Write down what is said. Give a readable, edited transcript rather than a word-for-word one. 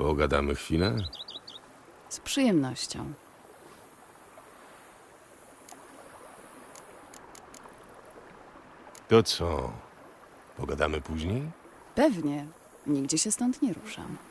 Pogadamy chwilę? Z przyjemnością. To co? Pogadamy później? Pewnie. Nigdzie się stąd nie ruszam.